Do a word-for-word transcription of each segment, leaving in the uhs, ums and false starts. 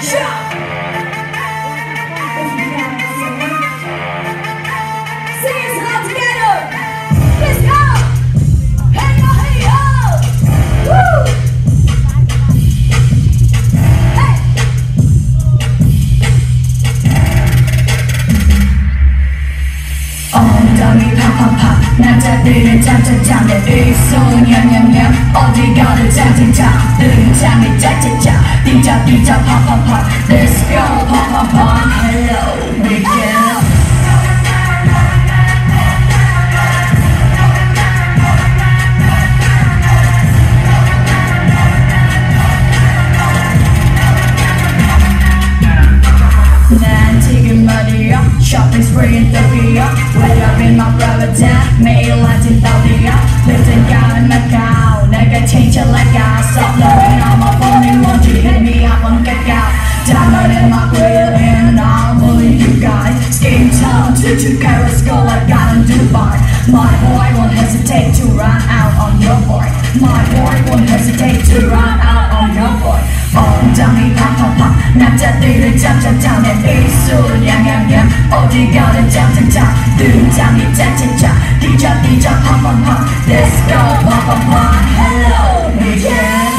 Let's go, pop, pop, pop, hello, weekend. 난 지금 어디야? Shopping spree in Tokyo. Where up in my private jet, 매일 아침 어디야? Listen, 가는 Macau. 내가 change it like I stop knowing all my phone won't you hit me up on Kakao. Diamond in my grill and I'm bullying you guys. Skin tone to two carats go like God in Dubai. My boy won't hesitate to run out on your boy. My boy won't hesitate to run out on your boy. 엉덩이 팍팍팍 남자들은 짬짬짬 내 빗소리 냥냥냥 어디 가든 짬짬짬 등장이 짜짜짜 뛰자 뛰자 팍팍팍 Let's go 팍팍팍 Hello weekend.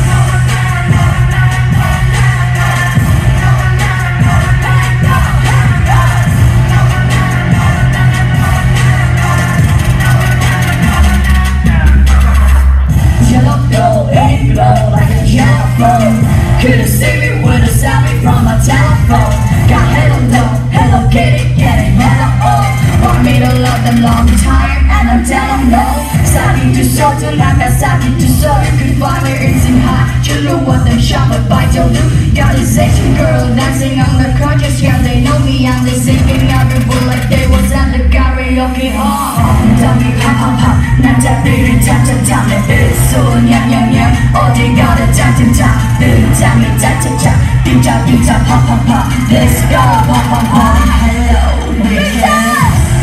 Yellow glow, it glow like a yellow phone. Couldn't see me with a selfie from my telephone. Got hello no, hello kitty, getting hello oh. Want me to love them long time and I'm telling no. Starting to show to like I started to show. You could find me eating high. You know what them shop but by your look. Got this Asian girl dancing on the couches. Yeah, they know me and they singing out the book like they was at the karaoke hall. 엉덩이 팍팍팍 남자들은 짬짬짬 내 빗소리 냥냥냥 어디 가든 짬짬짬 등장이 짜짜짜 뛰자 뛰자 팍팍팍 Let's go 팍팍팍 Hello weekend.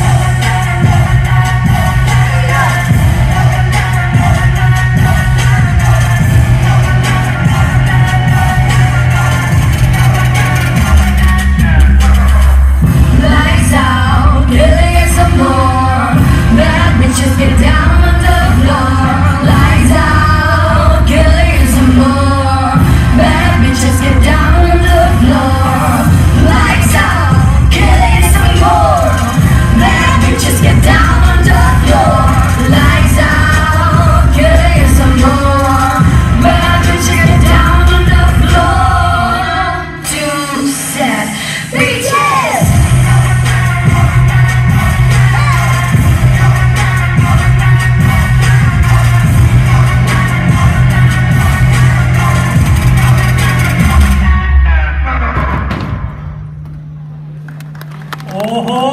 Lights out, killing it some more. Bad bitches get down on the floor. Lights out, killing it some more. Bad bitches get down on the floor. Lights out, killing some more. Bad bitches get down on the floor. Lights out, killing some more. Bad bitches get down on the floor. Too sad, bitches. Oho!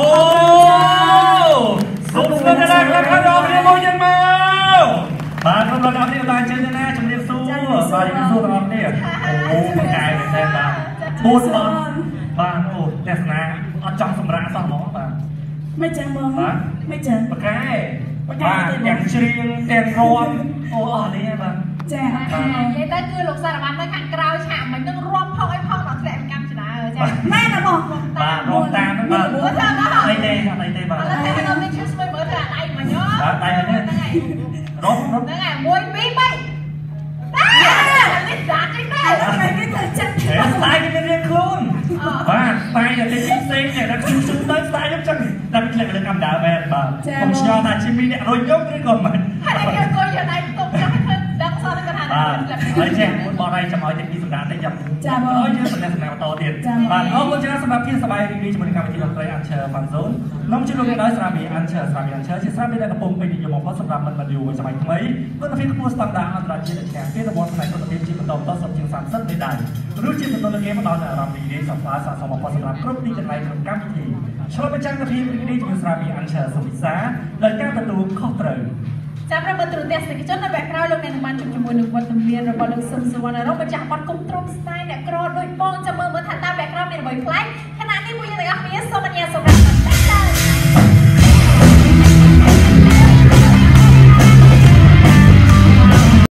Sung sung cái này là khá rõ cái môi nhân màu. Bạn không lo lắng đi bàn chơi cho nè, chúng đi xu, và đi xu tao đi. Ồ, cái này để xem bạn. Bố sơn, bạn ồ, đẹp nè, ở trong sầm rã sao nó bạn. ไม่เจอมึงไม่เจอปากกาบ้านอย่างเชียงเตียนรวมโอ้อันนี้บ้างแจ้ง vậy tới cứ lục sara bạn mới khăn cào chạm mình đang rôm phong ấy phong nó sẽ cam chả ở chả แม่นะบอกบ้านรวมตามบ้านไอเต้ไอเต้บ้าน là thế nó mới chưa mới mới là đây mà nhớ ไออันนี้รบรบ đây ngày môi bí bay đấy là cái giá cái đấy อะไรไม่เจอจัดเฮ้ยตายกันเป็นเรื่องคุณบ้านตายอย่างเป็นเซ็งเนี่ยนักชุ่มๆตายยังจังนักเล่นเลยกำดาแม่บ้านผมเชื่อว่าชิมิเนี่ยรอยยกด้วยก่อนมัน hai anh em coi giờ này tục cho cái thân đang so với cái hàng บ้านไอ้แจ้งคุณบอลอะไรจะมาจะมีสัปดาห์ได้ยังร้อยเยอะสัปดาห์สัปดาห์ต่อเดือนบ้านเอาคุณจะสำหรับที่สบายดีๆจะมาในการไปที่ดนตรีอันเชิญฟังโซนน้องชื่อลูกน้อยสรามีอันเชิญสรามีอันเชิญชื่อสรามีได้กระปุ่มไปอยู่มองเพราะสำหรับมันมาอยู่สมัยทำไมก็ต้องพิจารณาสแตนดาร์ดอันตรายที่จะแข่งที่ระบบสมัยก็ต้องพิจารณาต่อต่อสมจริงสามสัปดาห์รู้จิตตัวเกมมาตอนนี้เรามีดีสัปดาห์สะสมพอสำหรับครบที่จะไปถึงการพิธีชอบไปจ้างกระพีดีจะมีสรามีอันเชิญสมิสาเลยก้าวประตูข้อเตยចាំប្រពន្ធទេសនិកជននៅវគ្គក្រោយលោកអ្នកនឹងបានជួបជាមួយនឹងវត្តមានរបស់លោកសឹមសវណ្ណរម្ចាស់បទគុំទ្រពស្ទាយអ្នកក្រដូចបងចាំមើលមើលថាតើវគ្គក្រោយមានអ្វីប្លែកខណៈនេះពួកយើងទាំងអស់គ្នាសូមអនុញ្ញាតសម្រាប់